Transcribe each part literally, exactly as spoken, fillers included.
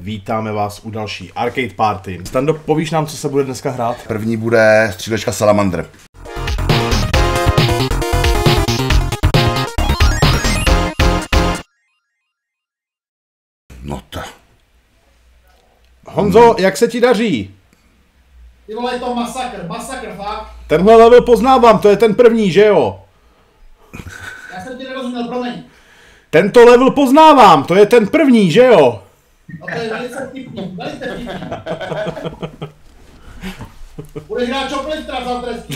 vítáme vás u další Arcade Party. Stando, povíš nám, co se bude dneska hrát? První bude střílečka Salamander. No to... Honzo, hmm. jak se ti daří? Ty vole, je to masakr, masakr, fakt. Tenhle level poznávám, to je ten první, že jo? Já jsem ti nerozuměl, promiň. Tento level poznávám, to je ten první, že jo? No to je velice vtipný, velice vtipný. Budeš hrát Chopliftra za trestí.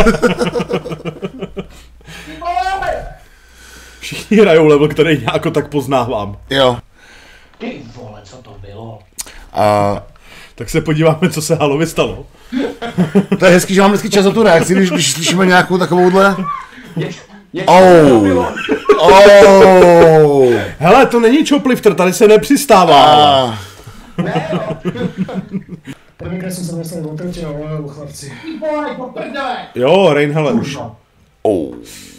Ty vole! Všichni hrajou level, který nějako tak poznávám. Jo. Ty vole, co to bylo? A... Tak se podíváme, co se Halovi stalo. To je hezký, že mám vždycky čas za tu reakci, když, když slyšíme nějakou takovouhle. Oh. Oh. Hele, to není Choplifter, tady se nepřistává. Ah. Ne, jo. Nevím, kde jsem se dostal do trtě, ale u chlapci. Ty vole, po prdele. Jo, Rain, hele, už. Oh.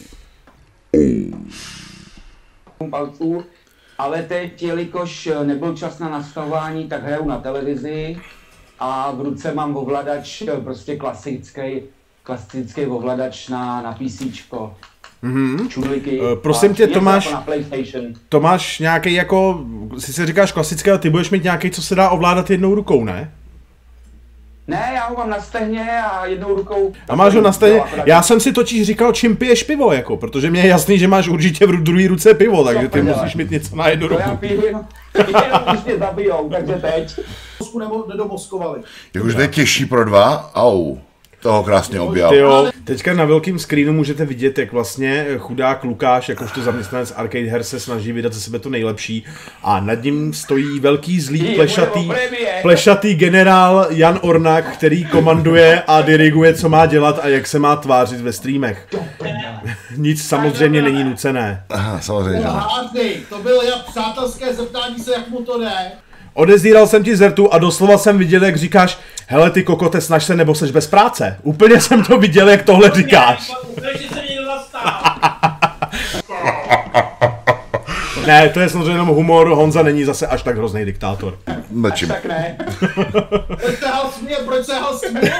Palců, ale teď, jelikož nebyl čas na nastavování, tak hraju na televizi a v ruce mám ovladač, prostě klasický, klasický ovladač na, na PCčko. Mm-hmm. Čudliky. Uh, prosím tě, Tomáš, na PlayStation. Tomáš nějaký jako, si se říkáš klasický, ale ty budeš mít nějaký, co se dá ovládat jednou rukou, ne? Ne, já ho mám na stehně a jednou rukou... A máš ho na stehně? Já jsem si totiž říkal, čím piješ pivo, jako, protože mě je jasný, že máš určitě v druhé ruce pivo, takže ty musíš mít něco na jednu ruku. To já piju jenom, jenom když mě zabijou, takže teď. Nebo nedoboskovali. Jak už to je těžší pro dva, au. Toho krásně objal. Tyjo, teďka na velkým screenu můžete vidět, jak vlastně chudák Lukáš, jakožto zaměstnanec Arcade her, se snaží vydat ze sebe to nejlepší a nad ním stojí velký zlý plešatý, plešatý generál Jan Ornak, který komanduje a diriguje, co má dělat a jak se má tvářit ve streamech. Nic samozřejmě není nucené. Aha, samozřejmě. To bylo jak přátelské zeptání se, jak mu to jde. Odezíral jsem ti zertu a doslova jsem viděl, jak říkáš, hele ty kokote, snaž se, nebo seš bez práce. Úplně jsem to viděl, jak tohle říkáš. Ne, to je samozřejmě jenom humor, Honza není zase až tak hrozný diktátor. Mlčím. Tak ne. Proč se hal směje, proč se hal směje?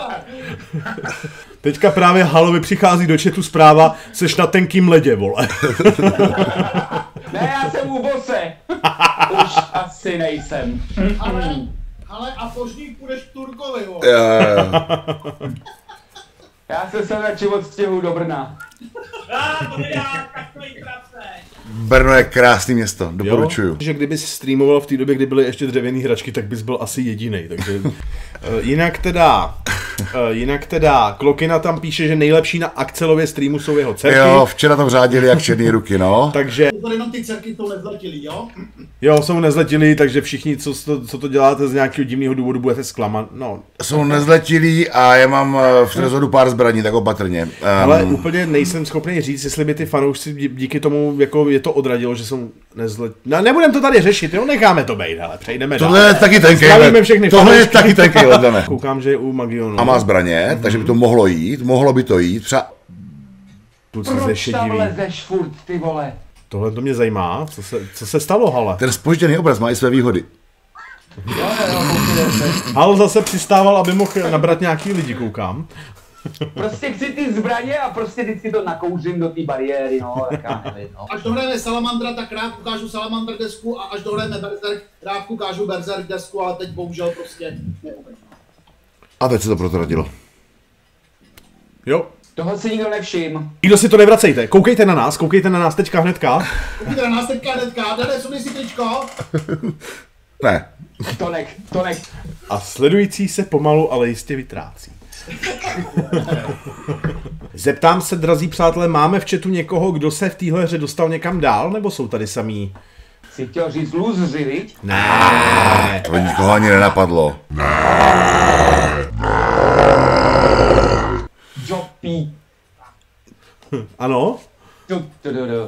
Teďka právě Halovi přichází do chatu zpráva, seš na tenkým ledě, vole. Ne, já jsem u bose. Už asi nejsem. Ale, ale a požník půjdeš k Turkovi, vole. Já se sem radši odstěhuju do Brna. Brno je krásný město, doporučuju. Jo? Že kdybys streamoval v té době, kdy byly ještě dřevěné hračky, tak bys byl asi jedinej, takže... uh, jinak teda... Uh, jinak teda, Klokina tam píše, že nejlepší na Axelově streamu jsou jeho dcerky. Jo, včera tam řádili jak černý ruky, no. Takže... To jenom ty dcerky to nezletili, jo? Jo, jsou nezletilí, takže všichni, co to, co to děláte z nějakého divného důvodu, budete zklamat, no. Jsou nezletilí a já mám v trezoru pár zbraní, tak opatrně. Um... Ale úplně nejsem schopný říct, jestli by ty fanoušci díky tomu, jako je to odradilo, že jsou nezletilí. No, nebudem to tady řešit, jo, necháme to bejt, ale přejdeme dál. Tohle je taky tenký let. Tohle je taky tenký let, jdeme. Koukám, že je u Magionu. A má zbraně, mm-hmm. takže by to mohlo jít, mohlo by to jít, třeba... Proč tam lezeš furt, ty vole? Tohle to mě zajímá, co se, co se stalo, Hale? Ten zpožděný obraz má i své výhody. Jo, jo, jo, Hal zase přistával, aby mohl nabrat nějaký lidi, koukám. Prostě chci ty zbraně a prostě vždycky to nakouřím do té bariéry, no, tak já nevím, no. Až dohrajeme Salamandra, tak rád ukážu Salamander desku a až dohrajeme Berserk, rád ukážu Berserk desku, ale teď bohužel prostě neumím. A teď se to protratilo. Jo. Toho si nikdo nevšim. Nikdo si to nevracejte, koukejte na nás, koukejte na nás teďka hnedka. Koukejte na nás teďka hnedka, Dane, sunej si tričko. Ne. To nech, to nech. A sledující se pomalu, ale jistě vytrácí. Zeptám se, drazí přátelé, máme v chatu někoho, kdo se v téhle hře dostal někam dál, nebo jsou tady samý? Jsi chtěl říct lůzři, viď? Ne. To nikoho ani nenapadlo. Jopí. Ano? Du, du, du, du.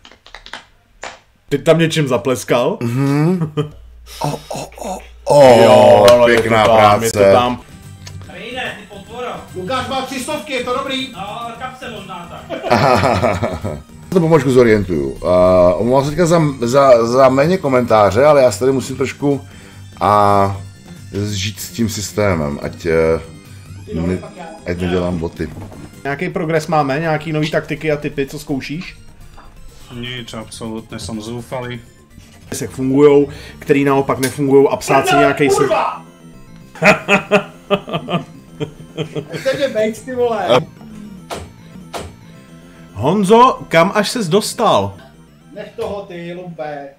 Ty tam něčím zapleskal? Mhm. O, o, o, o, jo, pěkná je to tam, práce. je to tam. Rejne, ty potvora. Lukáš má tři stovky, je to dobrý? No, ale kapse možná tak. To pomačku zorientuju. Uh, Omlouvám se teďka za, za, za méně komentáře, ale já se tady musím trošku a žít s tím systémem, ať, ne, ať nedělám boty. Nějaký progres máme, nějaký nový taktiky a typy, co zkoušíš? Nič, absolutně, jsem zoufalý. Jak fungujou, který naopak nefungujou a psát si nějaký se... Chce mě bejt, ty vole. Honzo, kam až ses dostal? Nech toho, ty lumpe.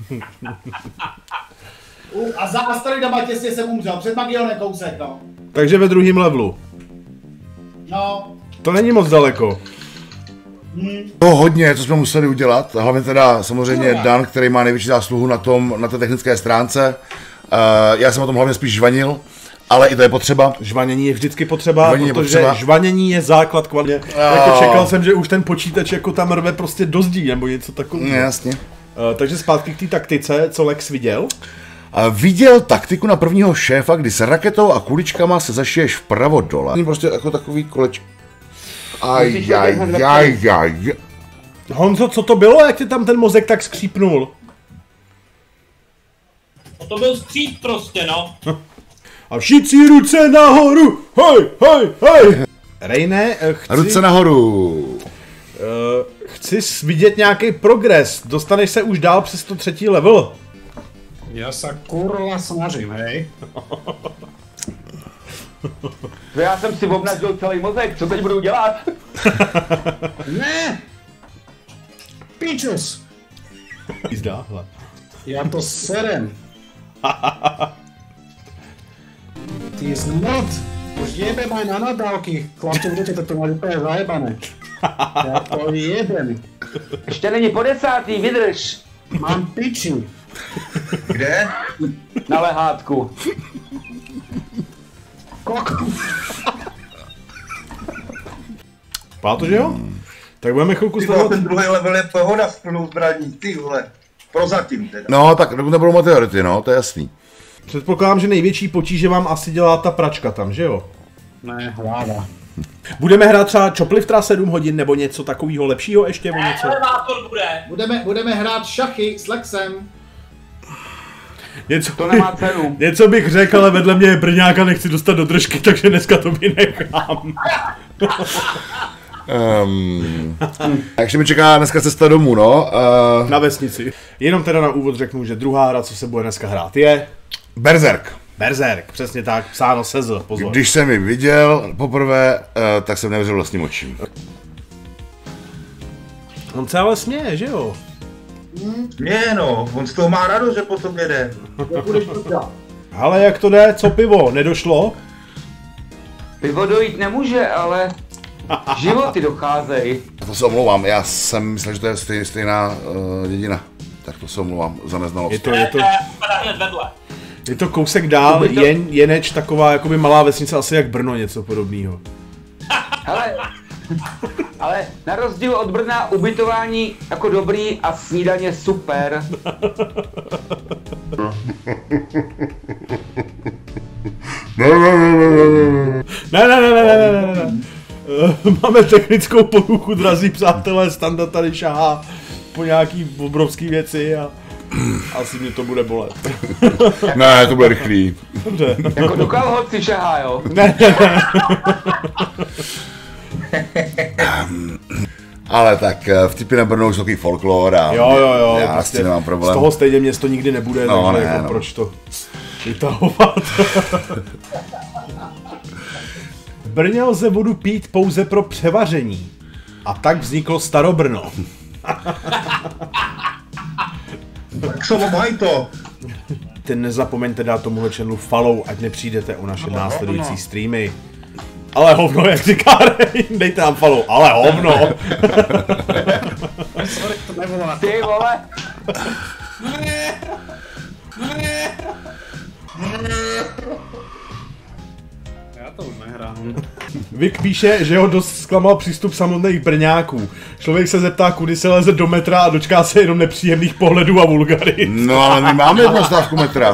U, a za Asteroidama těsně jsem umřel, před Magionem kousek, no. Takže ve druhém levelu. No. To není moc daleko. To hodně, co jsme museli udělat, hlavně teda samozřejmě Dan, který má největší zásluhu na tom, na té technické stránce. Uh, já jsem o tom hlavně spíš žvanil, ale i to je potřeba. Žvanění je vždycky potřeba, Žvanění protože je potřeba. žvanění je základ kvality. Oh. Jako čekal jsem, že už ten počítač jako tam rve prostě do zdí, nebo něco takového. Jasně. Uh, takže zpátky k té taktice, co Lex viděl? A viděl taktiku na prvního šéfa, kdy s raketou a kuličkama se zašiješ vpravo dole. Prostě jako takový koleč. Aj, aj, aj, aj. Honzo, co to bylo, jak ti tam ten mozek tak skřípnul? To byl skříp prostě, no. A všichni ruce nahoru, hej, hej, hej. Rejne, chci... Ruce nahoru. Uh, chci vidět nějaký progres, dostaneš se už dál přes to třetí level. Já se kurva snažím, hej. Já jsem si obnažil celý mozek, co teď budu dělat? Ne! Pičus! Jízdá, hele. Já to serem. Ty znot! Už jebe maj na nadávky, chlapci, budete to mať úplně zajebané. Já to jebem. Ještě není po desátý, vydrž. Mám piči. Kde? Na lehátku. Koko. Páto, že jo? Tak budeme chvilku Ty vole, sledovat. ten druhý level je pohoda s plnou zbraní, ty vole. Prozatím teda. No, tak nebudou meteority, no, to je jasný. Předpokládám, že největší potíže vám asi dělá ta pračka tam, že jo? Ne, hlava. Budeme hrát třeba Chopliftra sedm hodin nebo něco takového lepšího ještě? Ne, něco? elevátor bude. Budeme, budeme hrát šachy s Lexem. Něco, To nemá cenu. něco bych řekl, ale vedle mě je Brňák a nechci dostat do držky, takže dneska to vynechám. Um, ještě mi čeká dneska cesta domů, no. Uh, Na vesnici. Jenom teda na úvod řeknu, že druhá hra, co se bude dneska hrát, je Berserk. Berserk, přesně tak, psáno se Z, pozor. Když jsem ji viděl poprvé, uh, tak jsem nevěřil vlastním očím. On se ale směje, že jo? Ne no, on z toho má radost, že po tobě jde. Ale jak to jde, co pivo, nedošlo? Pivo dojít nemůže, ale životy docházejí. To se omlouvám, já jsem myslel, že to je stej, stejná uh, dědina. Tak to se omlouvám za neznalost. Je to, je to, Padá hned vedle. je to kousek dál, To by to- jen, Jeneč, taková jakoby malá vesnice, asi jak Brno, něco podobného. Hele, ale na rozdíl od Brna ubytování jako dobrý a snídaně super. Ne, ne, ne, ne, ne, ne, ne, ne. Eh, Máme technickou poruchu, drazí přátelé, Standa tady šahá po nějaký obrovský věci a asi mě to bude bolet. Ne, to bude rychlý. Dobře. Jako do kalhoty šahá, jo. Ne, ne, ne. Ale tak eh, vtipy na Brno už jsou takový folklor a Jo, jo, jo. já s prostě tím nemám problém. Z toho stejně město nikdy nebude, No, takže ne, jako no. proč to vytahovat. V Brně lze vodu pít pouze pro převaření. A tak vzniklo Starobrno. Tak se obhaj to. Ten nezapomeňte dát tomuhle channelu follow, ať nepřijdete o naše následující streamy. Ale hovno, jak říká Rej, dejte nám follow, ale hovno. Sorry, to nevolá. Ty vole. Já to už nehrám. Vik píše, že ho dost zklamal přístup samotných Brňáků. Člověk se zeptá, kudy se leze do metra a dočká se jenom nepříjemných pohledů a vulgarit. No ale my máme jednu stávku metra.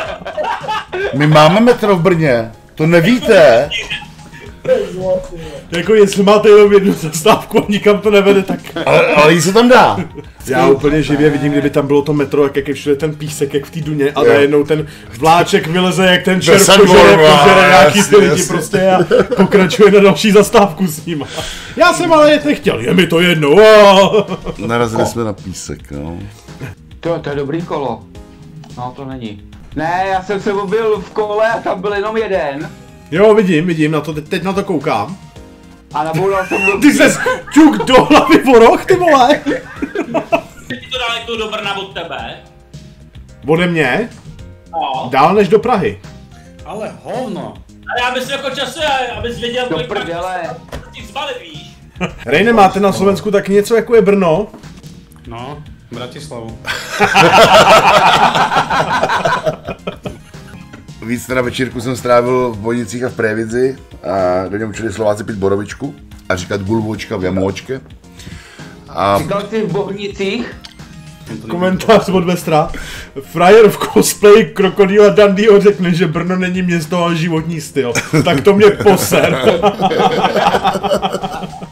My máme metro v Brně. To nevíte? Jako jestli máte jenom jednu zastávku a nikam to nevede, tak... Ale, ale jí se tam dá. Já úplně živě vidím, kdyby tam bylo to metro, jak je všude ten písek, jak v té Duně, a najednou ten vláček vyleze, jak ten červ požere, požere nějaký ty lidi prostě a pokračuje na další zastávku s nima. Já jsem ale jet nechtěl, je mi to jedno. Narazili jsme na písek, no. To, to je dobrý kolo. No to není. Ne, já jsem se objel v kole a tam byl jenom jeden. Jo, vidím, vidím, na to, teď, teď na to koukám. A naboural jsem do... Ty ses ťuk do hlavy voroch, ty vole! Ty to daleko do Brna od tebe? Ode mě? No. Dál než do Prahy. Ale hovno. Ale já myslím jako času, abys věděl, Do kolik prdele. ti zbalit, víš. Rejne, máte na Slovensku tak něco jako je Brno? No, Bratislavu. Víc teda večírku jsem strávil v Bojnicích a v Prévidzi a do něm učili Slováci pít borovičku a říkat gulvočka v jamóčke. A Říkal jsi v Bohnicích? Komentář od Vestra. Frajer v cosplay Krokodýla Dundee řekne, že Brno není město, ale životní styl. Tak to mě poser.